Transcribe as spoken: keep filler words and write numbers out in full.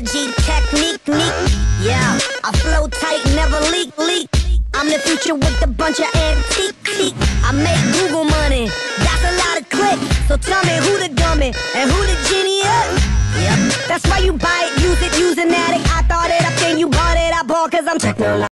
technology, technique, neat. Yeah, I flow tight, never leak, leak. I'm the future with a bunch of antique, teak. I make Google money, that's a lot of clicks. So tell me who the dummy and who the genius? Yep, that's why you buy it, use it, use an addict. I thought it up, then you bought it, I bought cause I'm technological.